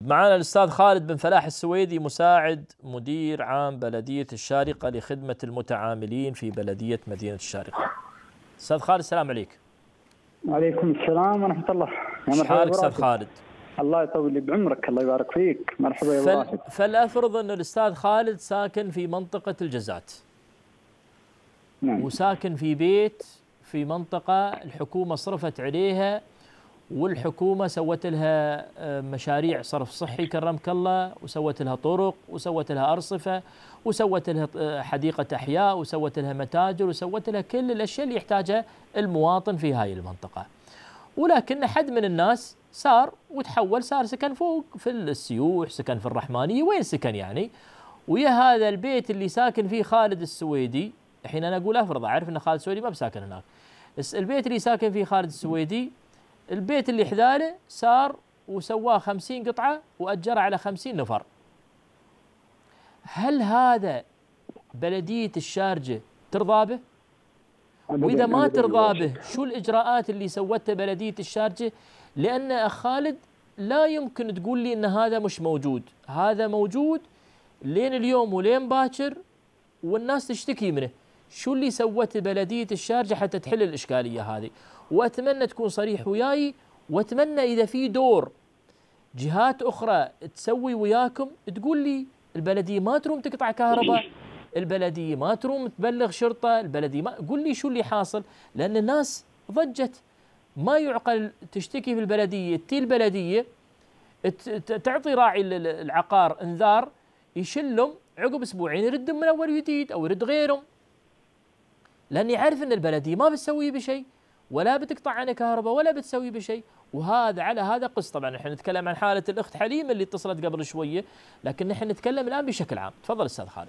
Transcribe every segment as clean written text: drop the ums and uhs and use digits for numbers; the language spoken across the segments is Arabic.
معنا الأستاذ خالد بن فلاح السويدي، مساعد مدير عام بلدية الشارقة لخدمة المتعاملين في بلدية مدينة الشارقة. أستاذ خالد السلام عليك. وعليكم السلام ورحمة الله. يا مرحبا حالك أستاذ خالد؟ الله يطول لي بعمرك، الله يبارك فيك. مرحبا يا أبو راشد. فلأفرض أن الأستاذ خالد ساكن في منطقة الجزات. نعم. وساكن في بيت في منطقة الحكومة صرفت عليها، والحكومة سوت لها مشاريع صرف صحي كرمك الله، وسوت لها طرق، وسوت لها أرصفة، وسوت لها حديقة أحياء، وسوت لها متاجر، وسوت لها كل الأشياء اللي يحتاجها المواطن في هاي المنطقة. ولكن حد من الناس صار وتحول، صار سكن فوق في السيوح، سكن في الرحمانية، وين سكن يعني. ويا هذا البيت اللي ساكن فيه خالد السويدي، الحين أنا أقول أفرض أعرف أن خالد السويدي ما بساكن هناك، البيت اللي ساكن فيه خالد السويدي، البيت اللي حذاله صار وسواه 50 قطعة وأجره على 50 نفر. هل هذا بلدية الشارقة ترضى به؟ وإذا ما ترضى به، شو الإجراءات اللي سوتها بلدية الشارقة؟ لأن أخ خالد لا يمكن تقول لي أن هذا مش موجود، هذا موجود لين اليوم ولين باكر والناس تشتكي منه. شو اللي سوته بلدية الشارقة حتى تحل الإشكالية هذه؟ وأتمنى تكون صريح وياي، وأتمنى إذا في دور جهات أخرى تسوي وياكم تقول لي البلدية ما تروم تقطع كهرباء، البلدية ما تروم تبلغ شرطة، البلدية ما، قول لي شو اللي حاصل. لأن الناس ضجت، ما يعقل تشتكي في البلدية، تي البلدية تعطي راعي العقار انذار يشلهم، عقب أسبوعين يردهم من أول جديد أو يرد غيرهم، لأني عارف أن البلدية ما بتسوي بشيء، ولا بتقطع عنه كهرباء، ولا بتسوي بشيء. وهذا على هذا قص. طبعا احنا نتكلم عن حالة الأخت حليمة اللي اتصلت قبل شوية، لكن نحن نتكلم الآن بشكل عام. تفضل أستاذ خالد.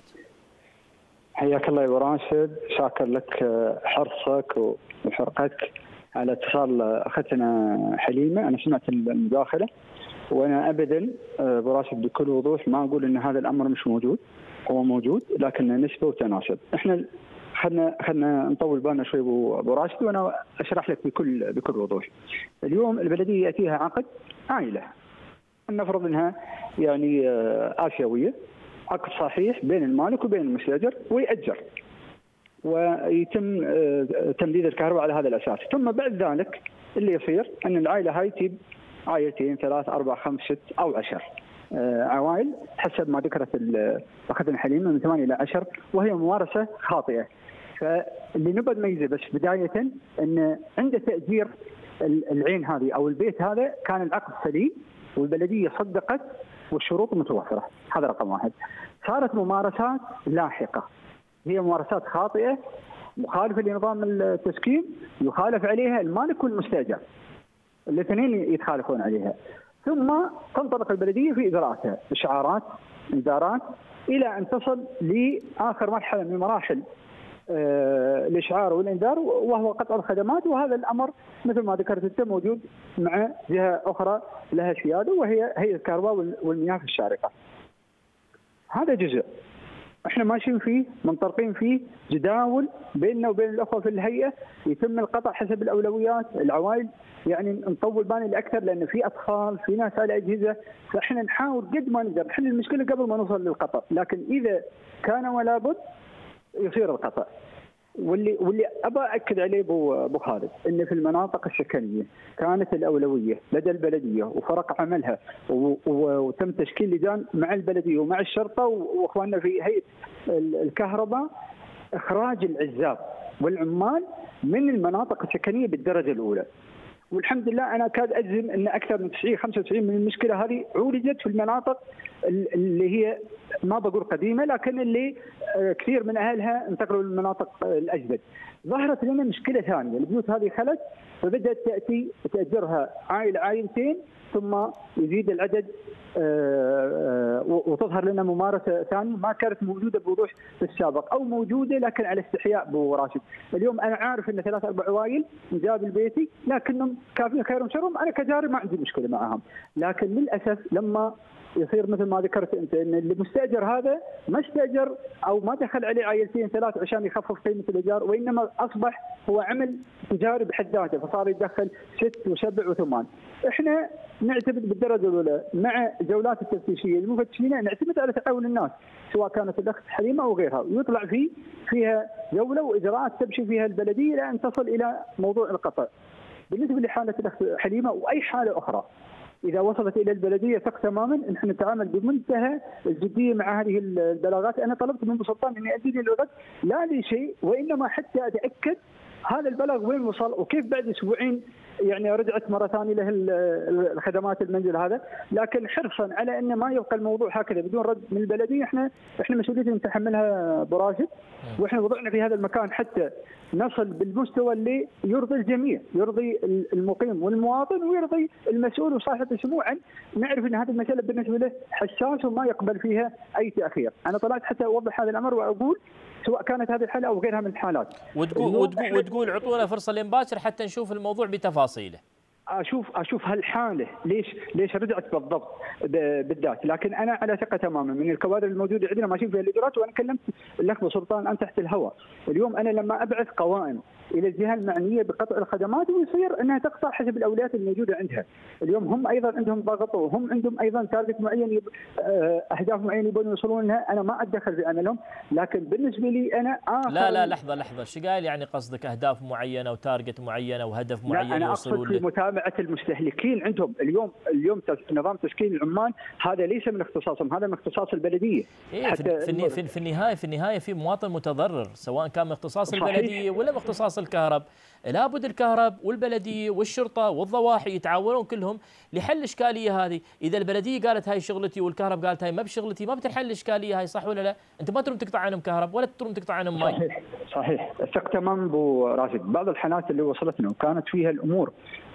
حياك الله يا أبو راشد، شاكر لك حرصك وحرقك على اتصال أختنا حليمة. أنا سمعت المداخلة، وأنا أبدا أبو راشد بكل وضوح ما أقول أن هذا الأمر مش موجود، هو موجود لكن نسبة وتناسب. احنا خلنا نطول بالنا شوي ابو راشد، وانا اشرح لك بكل وضوح. اليوم البلديه ياتيها عقد عائله، نفرض انها يعني اسيويه، عقد صحيح بين المالك وبين المستاجر ويأجر، ويتم تمديد الكهرباء على هذا الاساس. ثم بعد ذلك اللي يصير ان العائله هاي تجيب عائلتين 3 4 5 6 أو 10 عوائل حسب ما ذكرت اختنا حليمه من 8 إلى 10، وهي ممارسه خاطئه. فاللي نبغى نميزه بس بدايه ان عند تاجير العين هذه او البيت هذا كان العقد سليم والبلديه صدقت والشروط متوفره، هذا رقم واحد. صارت ممارسات لاحقه، هي ممارسات خاطئه مخالفه لنظام التسكين، يخالف عليها المالك والمستاجر، الاثنين يتخالفون عليها. ثم تنطلق البلديه في اجراءاتها، اشعارات، انذارات، الى ان تصل لاخر مرحله من مراحل الاشعار والانذار، وهو قطع الخدمات. وهذا الامر مثل ما ذكرت انت موجود مع جهه اخرى لها سياده، وهي هيئه الكهرباء والمياه في الشارقه. هذا جزء احنا ماشيين فيه، منطلقين فيه، جداول بيننا وبين الاخوه في الهيئه، يتم القطع حسب الاولويات. العوائل يعني نطول بالنا لاكثر لان في اطفال، في ناس على اجهزه، فاحنا نحاول قد ما نقدر نحل المشكله قبل ما نوصل للقطع، لكن اذا كان ولا بد يصير القطع. واللي ابى اكد عليه ابو خالد ان في المناطق السكنيه كانت الاولويه لدى البلديه وفرق عملها وتم تشكيل لجان مع البلديه ومع الشرطه واخواننا في هيئه الكهرباء، اخراج العزاب والعمال من المناطق السكنيه بالدرجه الاولى. والحمد لله انا اكاد اجزم ان اكثر من 95 من المشكله هذه عولجت في المناطق اللي هي ما بقول قديمه، لكن اللي كثير من اهلها انتقلوا للمناطق الاجدد. ظهرت لنا مشكله ثانيه، البيوت هذه خلت فبدات تاتي تاجرها عائله عائلتين، ثم يزيد العدد وتظهر لنا ممارسه ثانيه ما كانت موجوده بوضوح في السابق، او موجوده لكن على استحياء ابو راشد. اليوم انا عارف ان 3 4 عوائل جاب بيتي لكنهم كافيين خير وشرهم، انا كجاري ما عندي مشكله معهم، لكن للاسف لما يصير مثل ما ذكرت انت ان المستاجر هذا ما استاجر او ما دخل عليه عائلتين ثلاث عشان يخفف قيمه الايجار، وانما اصبح هو عمل تجاري بحد ذاته، فصار يدخل 6 و7 و8. احنا نعتمد بالدرجه الاولى مع جولات التفتيشيه المفتشين نعتمد على تعاون الناس، سواء كانت الاخت حليمه او غيرها، ويطلع فيها جوله واجراءات تمشي فيها البلديه لان تصل الى موضوع القطع. بالنسبه لحاله الاخت حليمه واي حاله اخرى اذا وصلت الى البلديه ثق تماما نحن نتعامل بمنتهى الجديه مع هذه البلاغات. انا طلبت من ابو سلطان ان يؤدي لي الغد لا لشيء وانما حتى اتاكد هذا البلاغ وين وصل وكيف بعد اسبوعين يعني رجعت مره ثانيه له الخدمات المنزل هذا، لكن حرصا على ان ما يبقى الموضوع هكذا بدون رد من البلديه. احنا مسؤوليتنا نتحملها ابو راشد، واحنا وضعنا في هذا المكان حتى نصل بالمستوى اللي يرضي الجميع، يرضي المقيم والمواطن ويرضي المسؤول وصاحب السمو، عن نعرف ان هذه المساله بالنسبه له حساس وما يقبل فيها اي تاخير. انا طلعت حتى اوضح هذا الامر واقول سواء كانت هذه الحاله او غيرها من الحالات. وتقول اعطونا فرصه لمباشر حتى نشوف الموضوع بتفاصيله. اشوف هالحاله ليش رجعت بالضبط بالذات، لكن انا على ثقه تماما من الكوادر الموجوده عندنا ماشيين فيها الاجراءات. وانا كلمت الاخ ابو سلطان ان تحت الهواء اليوم، انا لما ابعث قوائم الى الجهه المعنيه بقطع الخدمات ويصير انها تقطع حسب الاولويات الموجوده عندها. اليوم هم ايضا عندهم ضغط وهم عندهم ايضا تارجت معين، اهداف معينه يبون يوصلون لها، انا ما اتدخل في عملهم، لكن بالنسبه لي انا لا لحظه شو قال يعني قصدك اهداف معينه وتارجت معينه وهدف معين أنا يوصلون له؟ انا اقصد في متابعه المستهلكين عندهم. اليوم نظام تسكين العمال هذا ليس من اختصاصهم، هذا من اختصاص البلديه. في النهايه في مواطن متضرر سواء كان من اختصاص البلديه ولا من اختصاص الكهرب. لابد الكهرب والبلديه والشرطه والضواحي يتعاونون كلهم لحل الاشكاليه هذه. اذا البلديه قالت هاي شغلتي والكهرب قالت هاي ما بشغلتي، ما بتنحل الاشكاليه هاي، صح ولا لا؟ انت ما تروم تقطع عنهم كهرب ولا تروم تقطع عنهم ماء. صحيح اتفق تمام ابو راشد. بعض الحالات اللي وصلتنا وكانت فيها الامور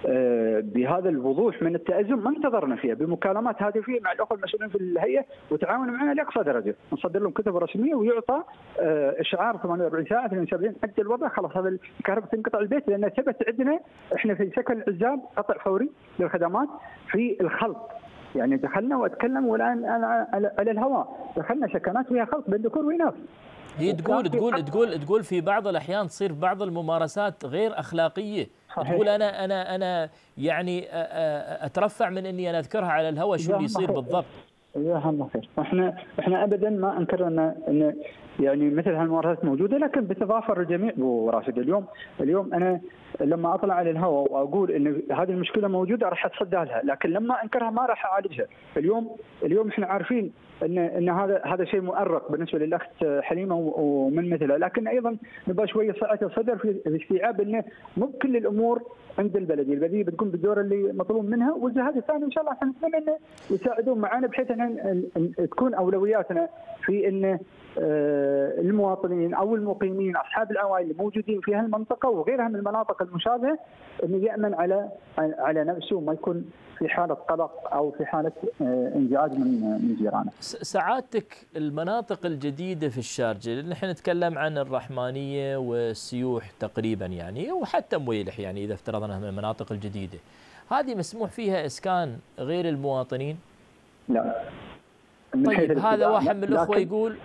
بهذا الوضوح من التأزم ما انتظرنا فيها، بمكالمات هاتفيه مع الاخوه المسؤولين في الهيئه وتعاونوا معنا لاقصى درجه، نصدر لهم كتب رسميه ويعطى اشعار 48 ساعه 72 حتى الوضع خلاص هذا الكهرباء تنقطع البيت، لان ثبت عندنا احنا في سكن العزاب قطع فوري للخدمات في الخلط. يعني دخلنا واتكلم والان انا على الهواء دخلنا سكنات فيها خلط بين ذكور واناث. هي تقول في بعض الاحيان تصير بعض الممارسات غير اخلاقيه. صحيح. تقول انا يعني اترفع من اني انا اذكرها على الهواء شو اللي يصير بالضبط. يا هم خير. احنا ابدا ما انكر ان يعني مثل هالممارسات موجوده، لكن بتضافر الجميع ابو راشد. اليوم انا لما اطلع على الهواء واقول ان هذه المشكله موجوده راح اتصدى لها، لكن لما انكرها ما راح اعالجها. اليوم احنا عارفين ان هذا شيء مؤرق بالنسبه للاخت حليمه ومن مثلها، لكن ايضا نبغى شويه سعه الصدر في استيعاب انه مو بكل الامور عند البلديه بتقوم بالدور اللي مطلوب منها، والجهات الثانيه ان شاء الله نتمنى انه يساعدون معنا بحيث ان تكون اولوياتنا في ان المواطنين او المقيمين اصحاب العوائل الموجودين في هالمنطقه وغيرها من المناطق المشابهه انه يامن على نفسه وما يكون في حاله قلق او في حاله انزعاج من جيرانه. سعادتك المناطق الجديده في الشارجه، لان نحن نتكلم عن الرحمانيه والسيوح تقريبا يعني، وحتى مويلح يعني اذا افترضنا من المناطق الجديده، هذه مسموح فيها اسكان غير المواطنين؟ لا. طيب هذا واحد من الاخوه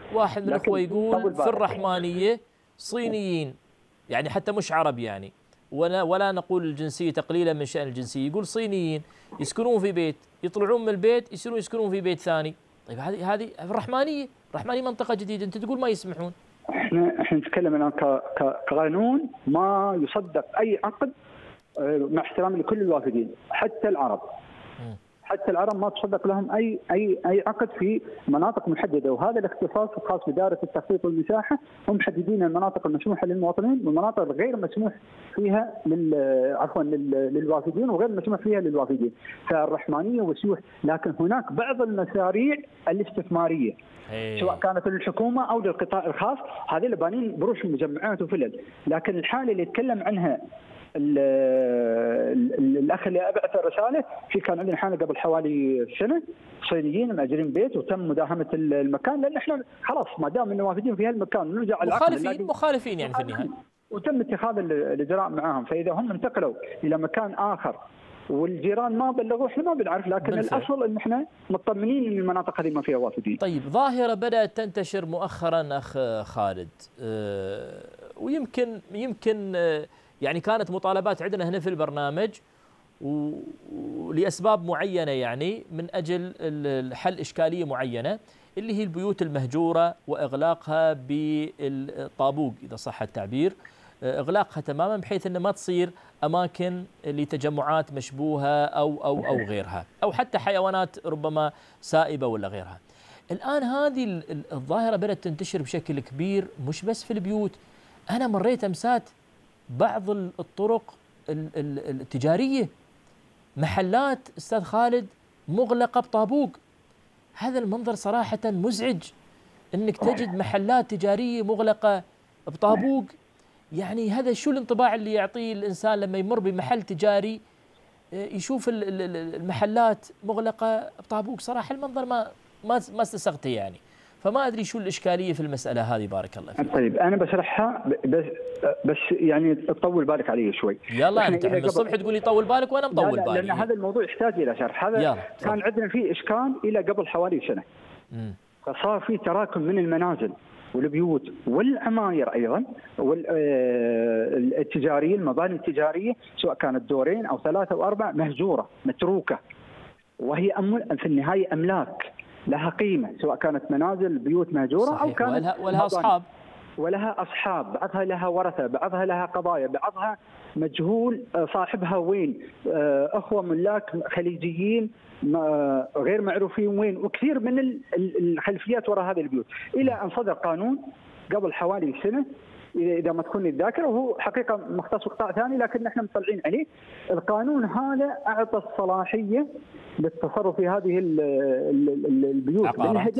يقول في الرحمانيه صينيين يعني حتى مش عرب يعني، ولا نقول الجنسيه تقليلا من شان الجنسيه، يقول صينيين يسكنون في بيت، يطلعون من البيت يصيرون يسكنون في بيت ثاني. طيب هذه الرحمانيه منطقه جديده، انت تقول ما يسمحون. احنا نتكلم الان كقانون ما يصدق اي عقد مع احترامي لكل الوافدين حتى العرب. ما تصدق لهم اي عقد في مناطق محدده، وهذا الاختصاص الخاص بدائره التخطيط والمساحه، هم محددين المناطق المسموحه للمواطنين والمناطق الغير مسموح فيها للوافدين وغير مسموح فيها للوافدين، فالرحمانيه والسيوح. لكن هناك بعض المشاريع الاستثماريه سواء كانت للحكومه او للقطاع الخاص، هذه اللي بانين بروش مجمعات وفلل. لكن الحاله اللي يتكلم عنها الاخ اللي ابعث الرساله كان عندنا حاله قبل حوالي سنه صينيين ماجرين بيت وتم مداهمه المكان، لان احنا خلاص ما دام انه وافدين في هالمكان نرجع مخالفين يعني في النهايه، وتم اتخاذ الاجراء معاهم. فاذا هم انتقلوا الى مكان اخر والجيران ما بلغوا، احنا ما بنعرف، لكن بالفعل. الاصل ان احنا مطمنين ان المناطق هذه ما فيها وافدين. طيب، ظاهرة بدأت تنتشر مؤخرا أخ خالد، ويمكن يعني كانت مطالبات عندنا هنا في البرنامج ولأسباب معينة، يعني من أجل حل إشكالية معينة اللي هي البيوت المهجورة وإغلاقها بالطابوق إذا صح التعبير، إغلاقها تماما بحيث أن ما تصير أماكن لتجمعات مشبوهة أو غيرها، أو حتى حيوانات ربما سائبة ولا غيرها. الآن هذه الظاهرة بدأت تنتشر بشكل كبير، مش بس في البيوت. أنا مريت أمسات بعض الطرق التجارية، محلات أستاذ خالد مغلقة بطابوق. هذا المنظر صراحة مزعج، أنك تجد محلات تجارية مغلقة بطابوق. يعني هذا شو الانطباع اللي يعطيه الإنسان لما يمر بمحل تجاري يشوف المحلات مغلقة بطابوق؟ صراحة المنظر ما استسقته يعني. فما أدري شو الإشكالية في المسألة هذه. بارك الله فيك. طيب أنا بشرحها بس يعني تطول بالك علي شوي. يلا أنت من الصبح تقول لي طول بالك وأنا مطول بالي. لأن هذا الموضوع يحتاج إلى شرح. هذا كان عندنا فيه إشكال إلى قبل حوالي سنة. فصار في تراكم من المنازل والبيوت والعماير أيضا والتجارية، المباني التجارية سواء كانت دورين أو 3 أو 4 مهجورة متروكة، وهي في النهاية أملاك لها قيمة، سواء كانت منازل بيوت مهجورة صحيح. أو كانت ولها أصحاب، بعضها لها ورثة، بعضها لها قضايا، بعضها مجهول صاحبها وين، أخوة ملاك خليجيين غير معروفين وين، وكثير من الخلفيات وراء هذه البيوت، إلى أن صدر قانون قبل حوالي سنة إذا ما تخوني الذاكرة، وهو حقيقة مختص قطاع ثاني لكن نحن مطلعين عليه. القانون هذا أعطى الصلاحية للتصرف في هذه البيوت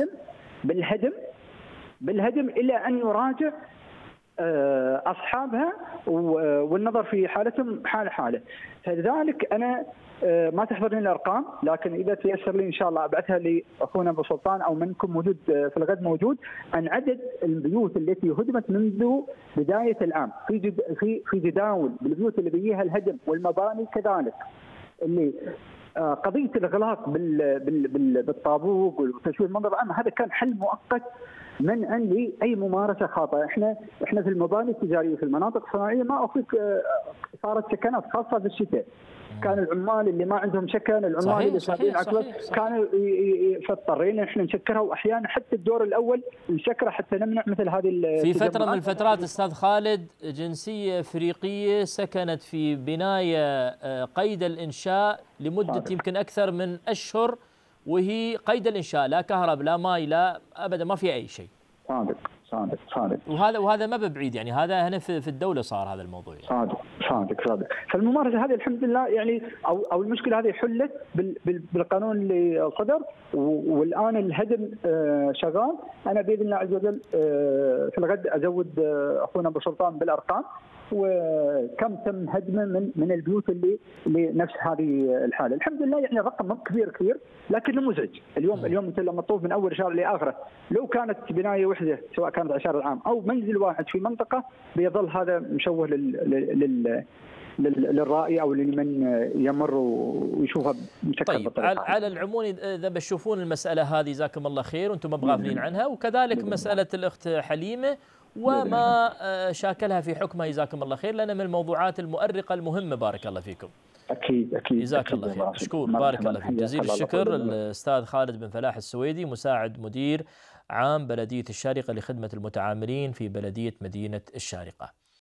بالهدم إلى أن يراجع أصحابها والنظر في حالتهم حالة. فلذلك أنا ما تحضرني الأرقام، لكن إذا تيسر لي إن شاء الله أبعثها لأخونا أبو سلطان أو منكم موجود في الغد موجود، عن عدد البيوت التي هدمت منذ بداية العام في جداول بالبيوت اللي بيها الهدم والمباني كذلك. اللي قضية الإغلاق بالطابوق وتشويه المنظر العام هذا كان حل مؤقت منعا لأي ممارسة خاطئة. احنا في المباني التجارية في المناطق الصناعية ما أخفيك صارت سكنات خاصة في الشتاء. كان العمال اللي ما عندهم سكن، العمال اللي شغالين عكوز كانوا فاضطرينا احنا نسكرها، واحيانا حتى الدور الاول نسكره حتى نمنع مثل هذه. في فترة من الفترات استاذ خالد جنسية افريقية سكنت في بناية قيد الانشاء لمدة يمكن اكثر من اشهر، وهي قيد الانشاء، لا كهرباء لا ماء لا ابدا، ما في اي شيء. صادق. وهذا ما ببعيد يعني، هذا هنا في الدولة صار هذا الموضوع يعني. صادق. فالممارسة هذه الحمد لله يعني او المشكلة هذه حلت بالقانون اللي صدر، والآن الهدم شغال. أنا بإذن الله عز وجل في الغد أزود أخونا أبو سلطان بالأرقام وكم تم هدمه من البيوت اللي نفس هذه الحاله. الحمد لله يعني الرقم كبير لكنه مزعج. اليوم انت لما تطوف من اول شهر لاخره، لو كانت بنايه وحده سواء كانت عشر العام او منزل واحد في منطقه، بيظل هذا مشوه للرائي او لمن يمر ويشوفها مشكله. طيب على العموم اذا بتشوفون المساله هذه جزاكم الله خير وانتم ما غافلين عنها، وكذلك مساله الاخت حليمه وما شاكلها في حكمها جزاكم الله خير، لأنها من الموضوعات المؤرقة المهمة. بارك الله فيكم. أكيد جزاك الله خير. مشكور. بارك الله فيك. جزيل الشكر الأستاذ خالد بن فلاح السويدي، مساعد مدير عام بلدية الشارقة لخدمة المتعاملين في بلدية مدينة الشارقة.